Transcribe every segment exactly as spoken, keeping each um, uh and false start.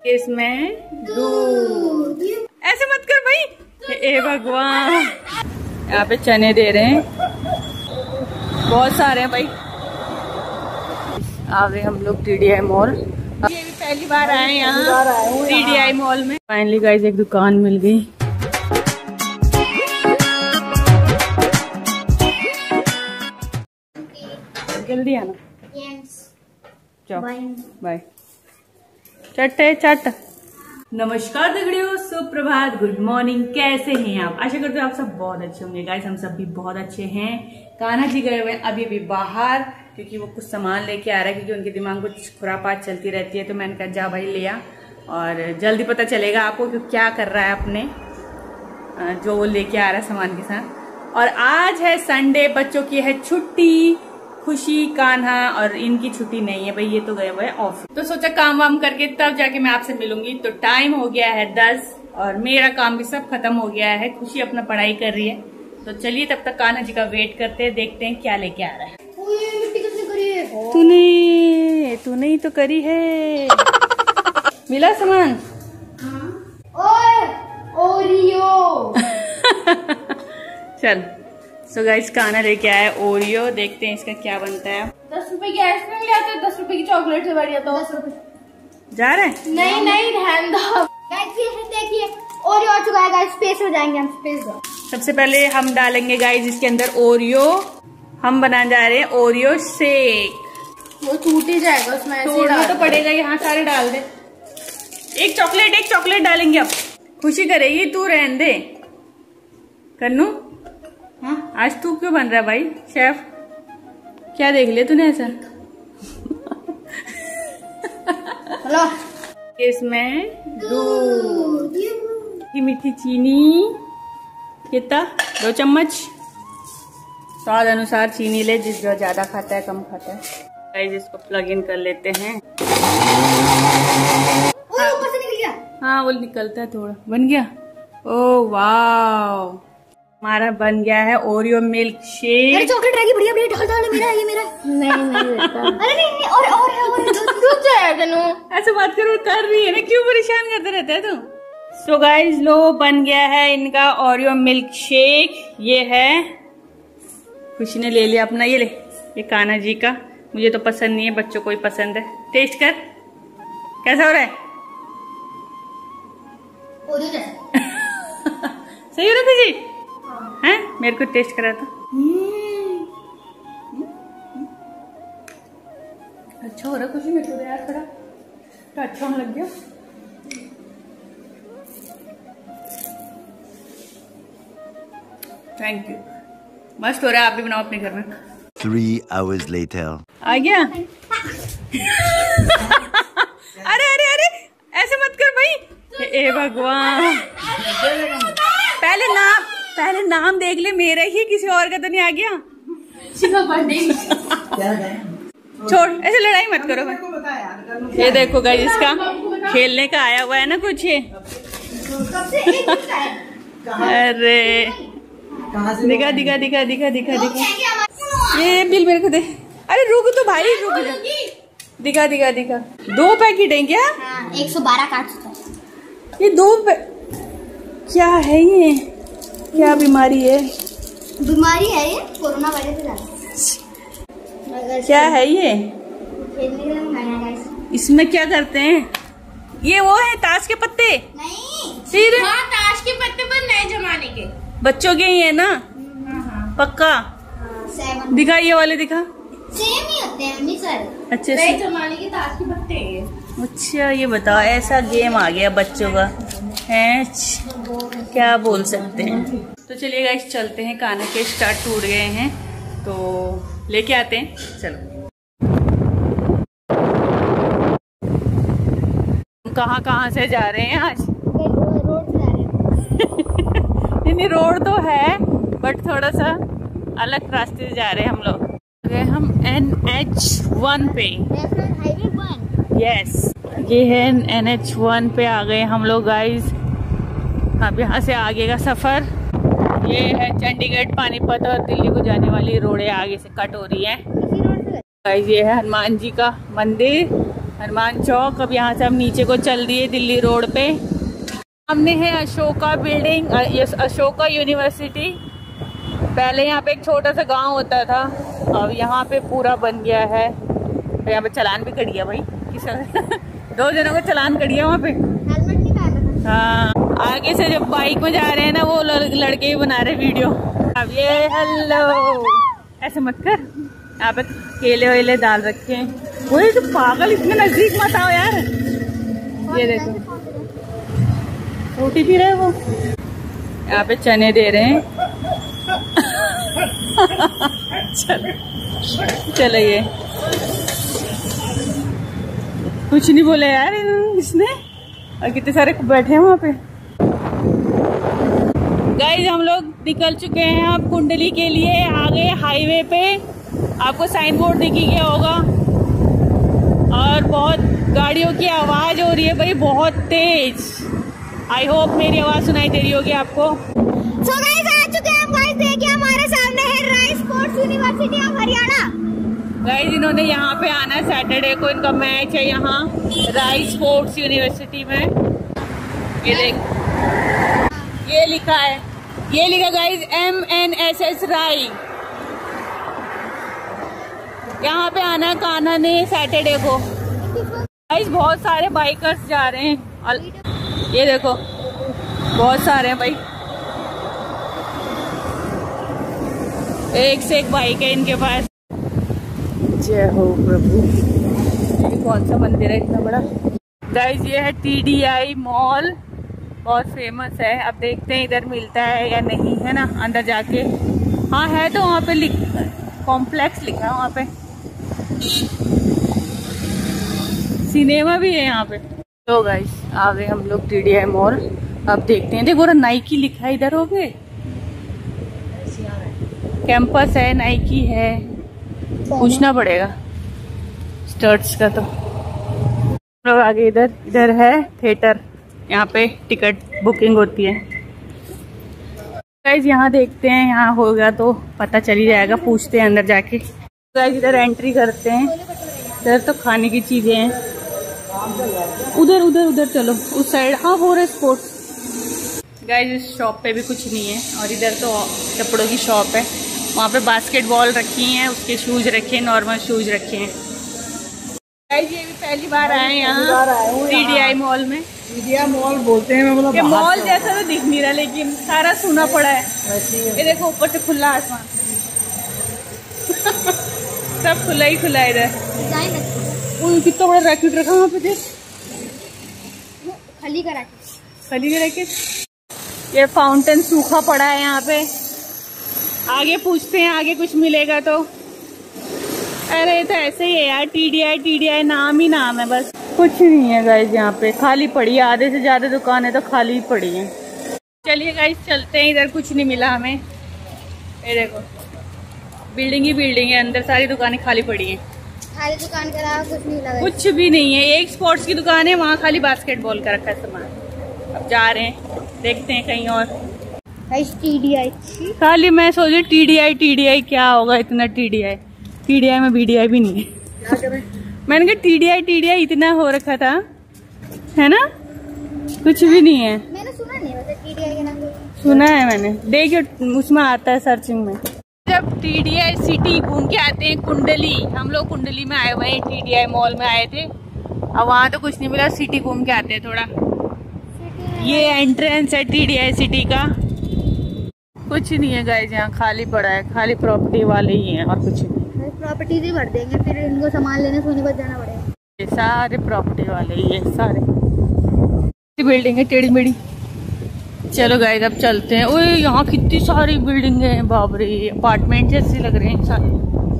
इसमें दूध। ऐसे मत कर भाई, ए भगवान। यहाँ पे चने दे रहे हैं, बहुत सारे हैं भाई। आ गए हम लोग टी डी आई मॉल। ये भी पहली बार आए यहाँ टी डी आई मॉल में। फाइनली गाइस एक दुकान मिल गई। जल्दी आना। चलो बाय। चट है चट। नमस्कार दगड़ियों, सुप्रभात, गुड मॉर्निंग। कैसे हैं आप? आशा करते हो आप सब बहुत अच्छे होंगे। गाइस हम सब भी बहुत अच्छे हैं। कान्हा जी गए हुए अभी अभी बाहर, क्योंकि वो कुछ सामान लेके आ रहा है, क्योंकि उनके दिमाग में कुछ खुरापात चलती रहती है। तो मैंने कहा जा भाई ले आ, और जल्दी पता चलेगा आपको कि क्या कर रहा है अपने, जो वो लेके आ रहा है सामान के साथ। और आज है संडे, बच्चों की है छुट्टी। खुशी, कान्हा और इनकी छुट्टी नहीं है भाई, ये तो गए हुए हैं ऑफिस। तो सोचा काम वाम करके तब जाके मैं आपसे मिलूंगी। तो टाइम हो गया है दस और मेरा काम भी सब खत्म हो गया है। खुशी अपना पढ़ाई कर रही है। तो चलिए तब तक कान्हा जी का वेट करते हैं, देखते हैं क्या लेके आ रहा है। तूने तूने ही तो करी है। मिला सामान? ओरियो। चल सो गाइस कान्हा लेके आया ओरियो, देखते हैं इसका क्या बनता है। दस रुपए की आइसक्रीम ले आते, दस रुपए की चॉकलेट से बढ़िया तो दस रुपए जा रहे हैं। नहीं नहीं रहने दो। देखिए ओरियो आ चुका है गाइस, स्पेस हो जाएंगे हम, स्पेस दो। सबसे पहले हम डालेंगे गाइस इसके अंदर ओरियो। हम बनाने जा रहे हैं ओरियो शेक। वो टूट ही जाएगा उसमें, तोड़ना तो पड़ेगा। यहाँ सारे डाल दे। एक चॉकलेट एक चॉकलेट डालेंगे अब। खुशी करेगी, तू रहने दे। कन्नू हाँ आज तू क्यों बन रहा है भाई शेफ? क्या देख लिया तूने ऐसा? हेलो। इसमें दूध की मीठी चीनी, कितना? दो चम्मच। स्वाद अनुसार चीनी ले, जिस जो ज्यादा खाता है कम खाता है। गाइस इसको प्लग इन कर लेते हैं। हाँ, ऊपर से निकल गया। हाँ वो निकलता है थोड़ा। बन गया? ओह वाह, हमारा बन गया है ओरियो मिल्क शेक। चॉकलेट रहेगी बढ़िया बढ़िया, ढाल ढाल। मेरा ये मेरा नहीं नहीं बेटा। अरे नहीं नहीं और और है और दूध जाएगा नो। ऐसे बात करो, कर रही है ना, क्यों परेशान करते रहता है तू? सो गाइस लो बन गया है इनका ओरियो मिल्क शेक। ये है, खुशी ने ले लिया अपना। ये ले, ये कान्हा जी का। मुझे तो पसंद नहीं है, बच्चों को ही पसंद है। टेस्ट कर, कैसा हो रहा है? ओरियो जैसा। सही हो रहा था जी? हैं? मेरे को टेस्ट करा था। अच्छा हो रहा खुशी, मेरे को यार थोड़ा तो अच्छा होने लग गया। थैंक यू, मस्त हो रहा है। आप भी बनाओ अपने घर में। Three hours later. आ गया। अरे अरे अरे ऐसे मत कर भाई, ए भगवान। पहले नाम पहले नाम देख ले, मेरा ही, किसी और का तो नहीं आ गया। छोड़, ऐसे लड़ाई मत करो। ये देखो गाइस इसका खेलने का आया हुआ है ना कुछ ये। अरे दिखा दिखा दिखा दिखा दिखा दिखा। ये बिल मेरे को दे। अरे रुक तो भाई, रुक जा। दिखा दिखा दिखा। दो पैकेट है क्या? एक सौ बारह काट। ये दो क्या है? ये क्या बीमारी है? बीमारी है ये, कोरोना वायरस। क्या है ये? इसमें क्या करते हैं? ये वो है ताश के पत्ते? नहीं, फिर हाँ, ताश के पत्ते पर नए जमाने के बच्चों के ही है ना? पक्का सेवन। दिखा, ये वाले दिखा। सेम ही होते हैं सर। अच्छे नए जमाने के ताश के पत्ते हैं। अच्छा ये बताओ, ऐसा गेम आ गया बच्चों का है, क्या बोल सकते हैं। तो चलिए गाइस चलते हैं, कान्हा के स्टार्ट टूट गए हैं तो लेके आते हैं। चलो कहाँ कहाँ से जा रहे हैं आज? रोड से जा रहे हैं। नहीं रोड तो है बट थोड़ा सा अलग रास्ते से जा रहे हैं हम लोग। गए हम एन एच वन पे। Highway one. यस, ये है एन एच वन पे आ गए हम लोग गाइस। अब यहाँ से आगे का सफर, ये है चंडीगढ़, पानीपत और दिल्ली को जाने वाली रोडें आगे से कट हो रही है गाइस। ये है हनुमान जी का मंदिर हनुमान चौक। अब यहाँ से हम नीचे को चल दिए दिल्ली रोड पे। सामने है अशोका बिल्डिंग, अशोका यूनिवर्सिटी। पहले यहाँ पे एक छोटा सा गांव होता था, अब यहाँ पे पूरा बन गया है। यहाँ पे चालान भी कट गया भाई, किस दो जनों को चालान कट गया वहाँ पे। हेलमेट नहीं पहना। हाँ, आगे से जब बाइक में जा रहे हैं ना वो लड़के ही बना रहे वीडियो। अब ये हेलो ऐसे मत कर। यहाँ पे केले वेले डाल रखे हैं। वो तो पागल, इतने नजदीक मत आओ यार। ये देखो रोटी पी रहे वो, यहाँ पे चने दे रहे हैं। चलो चलो, ये कुछ नहीं बोले यार इसने, और कितने सारे बैठे हैं वहाँ पे। गाइस हम लोग निकल चुके हैं अब कुंडली के लिए। आगे हाईवे पे आपको साइन बोर्ड दिख गया होगा, और बहुत गाड़ियों की आवाज हो रही है भाई, बहुत तेज। आई होप मेरी आवाज सुनाई दे रही होगी आपको। सो गाइस आ चुके हैं गाइस, देखिए हमारे सामने है Rai sports university of Haryana. Guys इन्होंने यहाँ पे आना है सैटरडे को, इनका मैच है यहाँ राइस स्पोर्ट्स यूनिवर्सिटी में। ये देख, ये लिखा है, ये लिखा guys M N S S Rai. यहाँ पे आना है कान्हा ने सैटरडे को। गाइस बहुत सारे बाइकर्स जा रहे हैं, ये देखो बहुत सारे हैं भाई, एक से एक बाइक है इनके पास। जय हो प्रभु। ये कौन सा मंदिर है इतना बड़ा? गाइस ये है टी डी आई मॉल, बहुत फेमस है। अब देखते हैं इधर मिलता है या नहीं, है ना अंदर जाके। हाँ है तो वहाँ पे लिख कॉम्प्लेक्स लिखा है वहाँ पे, सिनेमा भी है यहाँ पे। तो गाइस आ गए हम लोग टी डी आई मॉल। अब देखते हैं, देखो नाइकी लिखा है इधर, हो गए कैंपस है, नाइकी है, पूछना पड़ेगा स्टर्ट्स का। तो लोग आगे इधर इधर है थिएटर, यहाँ पे टिकट बुकिंग होती है। गाइस यहाँ देखते हैं, यहाँ होगा तो पता चल ही जाएगा, पूछते हैं अंदर जाके। गाइस इधर एंट्री करते हैं, इधर तो खाने की चीजें हैं। उधर उधर उधर चलो उस साइड, हाँ हो रहा है स्पोर्ट्स। गाइस इस शॉप पे भी कुछ नहीं है, और इधर तो कपड़ों की शॉप है। वहाँ पे बास्केटबॉल रखी हैं, उसके शूज रखे हैं, नॉर्मल शूज रखे हैं। गाइस ये भी पहली बार आए हैं यहाँ टी डी आई मॉल में। टी डी आई मॉल बोलते हैं, मतलब कि मॉल जैसा तो दिख नहीं रहा, लेकिन सारा सुना पड़ा है। ये देखो ऊपर से खुला आसमान, सब खुला ही खुला है इधर। कितना बड़ा रैकेट रखा वहाँ पे, देख खली का रैकेट, खली का रैकेट। ये फाउंटेन सूखा पड़ा है यहाँ पे। आगे पूछते हैं, आगे कुछ मिलेगा तो। अरे तो ऐसे ही है यार, T D I T D I नाम ही नाम है बस, कुछ नहीं है गाइस। यहाँ पे खाली पड़ी है, आधे से ज्यादा दुकान है तो खाली ही पड़ी है। चलिए गाइस चलते हैं, इधर कुछ नहीं मिला हमें। ये देखो बिल्डिंग ही बिल्डिंग है, अंदर सारी दुकानें खाली पड़ी हैं। खाली दुकान के अलावा कुछ नहीं लगा, कुछ भी नहीं है। एक स्पोर्ट्स की दुकान है, वहाँ खाली बास्केटबॉल का रखा है सामान। अब जा रहे हैं, देखते हैं कहीं और। टी डी आई खाली मैं सोची T D I T D I क्या होगा इतना, T T I T D I में बी डी आई भी नहीं है। मैंने कहा T D I T D I इतना हो रखा था, है ना, कुछ भी नहीं है। मैंने सुना नहीं, वैसे टी डी आई के नाम सुना है मैंने, देखिए उसमें आता है सर्चिंग में। जब टी डी आई सिटी घूम के आते हैं कुंडली, हम लोग कुंडली में आए हुए हैं, टी डी आई मॉल में आए थे। अब वहाँ तो कुछ नहीं मिला, सिटी घूम के आते हैं थोड़ा। ये एंट्रेंस है टी डी आई सिटी का, कुछ नहीं है गाइस, यहाँ खाली पड़ा है, खाली प्रॉपर्टी वाले ही हैं और कुछ नहीं। प्रॉपर्टी ही भर देंगे, फिर इनको सामान लेने सोनीपत जाना पड़ेगा। ये सारे प्रॉपर्टी वाले ही है, सारे बिल्डिंग है टेढ़ी मेढ़ी। चलो गाइस अब चलते हैं। ओए यहाँ कितनी सारी बिल्डिंग है, बाप रे, अपार्टमेंट जैसे लग रहे हैं सारे।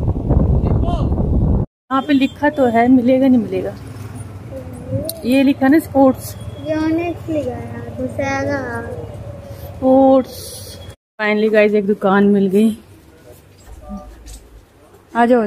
यहाँ पे लिखा तो है, मिलेगा नहीं मिलेगा। ये लिखा ना स्पोर्ट्स, स्पोर्ट्स। फाइनली गाइस एक दुकान मिल गई, आ जाओ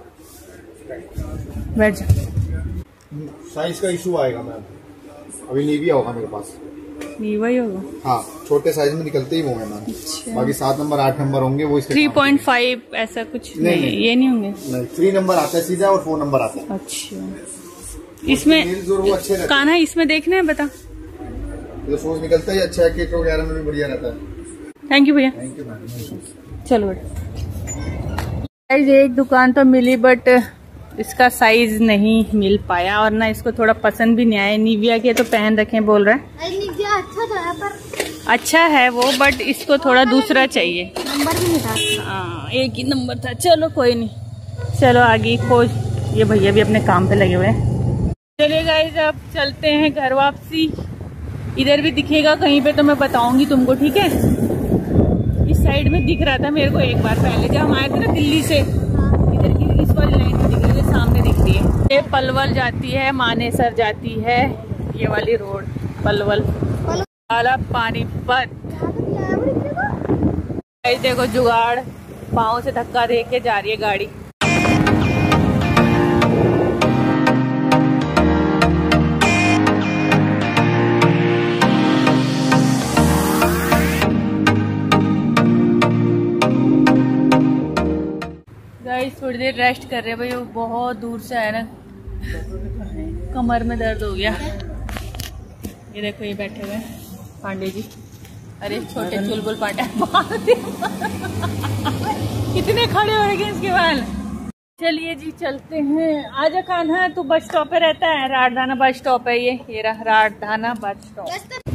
बैठ जाओ। साइज का इशू आएगा मैम, अभी नीविया होगा मेरे पास। नीवा ही होगा, हाँ छोटे साइज में निकलते ही वो है मैम। अच्छा। बाकी सात नंबर आठ नंबर होंगे वो इसके थ्री पॉइंट फाइव ऐसा कुछ नहीं, नहीं, नहीं ये नहीं होंगे। नहीं, थ्री नंबर आता है सीधा और फोर नंबर आता है। अच्छा इसमें हील्स और वो अच्छे रहते कान्हा इसमें देखना है, बता। हैं। तो शूज निकलता ही अच्छा है, किट वगैरह में भी बढ़िया रहता है। थैंक यू भैया। Thank you ma'am. चलो गाइस, एक दुकान तो मिली बट इसका साइज नहीं मिल पाया और ना इसको थोड़ा पसंद भी नहीं आया। निविया के तो पहन रखे बोल रहा है। निविया अच्छा तो है पर अच्छा है वो, बट इसको थोड़ा दूसरा चाहिए। नंबर भी नहीं था। हाँ, एक ही नंबर था। चलो कोई नहीं, चलो आगे खोज। ये भैया भी अपने काम पे लगे हुए हैं। चलिए गाइस, अब चलते हैं घर वापसी। इधर भी दिखेगा कहीं पे तो मैं बताऊंगी तुमको, ठीक है। इस साइड में दिख रहा था मेरे को एक बार पहले जब हम आए थे ना दिल्ली से। इधर की इस वाली लाइन में दिख रही है, सामने दिख रही है। ये पलवल जाती है, मानेसर जाती है, ये वाली रोड पलवल वाला पानीपत। देखो जुगाड़, पाँव से धक्का दे के जा रही है गाड़ी। गाइस थोड़ी देर रेस्ट कर रहे हैं भाई, वो बहुत दूर से आया ना, कमर में दर्द हो गया। ये देखो ये बैठे हुए हैं पांडे जी। अरे छोटे चुलबुल पांडे कितने खड़े हो गए इसके बाल। चलिए जी चलते हैं। आजा कान्हा, तू बस स्टॉप पे रहता है। राजधाना बस स्टॉप है ये ये रहा राजधाना बस स्टॉप।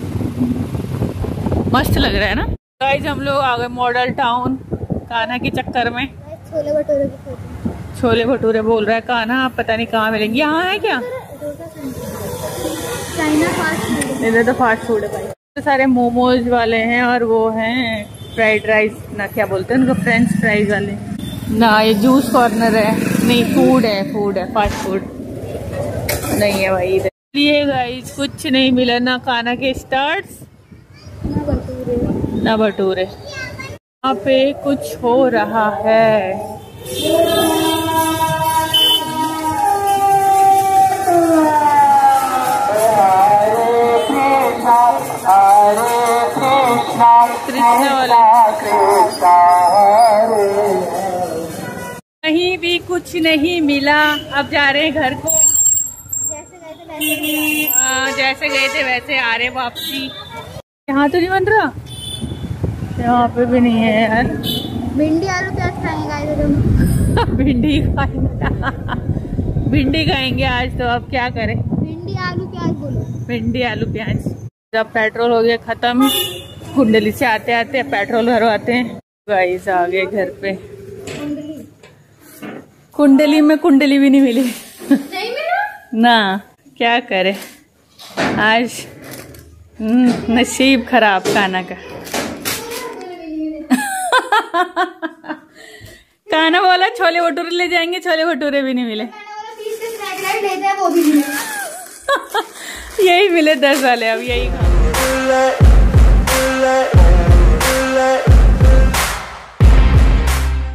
मस्त लग रहा है ना गाइस। हम लोग आ गए मॉडल टाउन कान्हा के चक्कर में। छोले भटूरे की फोटो। छोले भटूरे बोल रहा है कान्हा, पता नहीं कहाँ मिलेंगे। यहाँ है क्या? China fast food. इधर तो फास्ट फूड है भाई। तो सारे मोमोज वाले हैं और वो हैं फ्राइड राइस ना, क्या बोलते हैं उनको, फ्रेंच फ्राइज वाले ना। ये जूस कॉर्नर है, नहीं फूड है, फूड है, फास्ट फूड नहीं है भाई इधर। ये गाइस कुछ नहीं मिला, ना कान्हा के स्टार्ट्स ना भटूरे ना भटूरे। यहाँ पे कुछ हो रहा है। कृष्णा वाले कहीं भी कुछ नहीं मिला। अब जा रहे हैं घर को। जैसे गए थे वैसे आ, जैसे गए थे वैसे आ रहे वापसी। यहाँ तो नहीं बन रहा, यहाँ पे भी नहीं है यार। भिंडी आलू प्याज खाएंगे तुम। भिंडी खाएंगे भिंडी खाएंगे आज तो। अब क्या करें, भिंडी आलू प्याज बोलो। भिंडी आलू प्याज। जब पेट्रोल हो गया खत्म, कुंडली से आते आते पेट्रोल भरवाते हैं। गाइस आ गए घर पे। कुंडली में कुंडली भी नहीं मिली। नहीं मिला ना, क्या करे आज। नसीब खराब कान्हा का। कान्हा बोला छोले भटूरे ले जाएंगे, छोले भटूरे भी नहीं मिले। वो भी नहीं। यही मिले दस वाले, अब यही खा।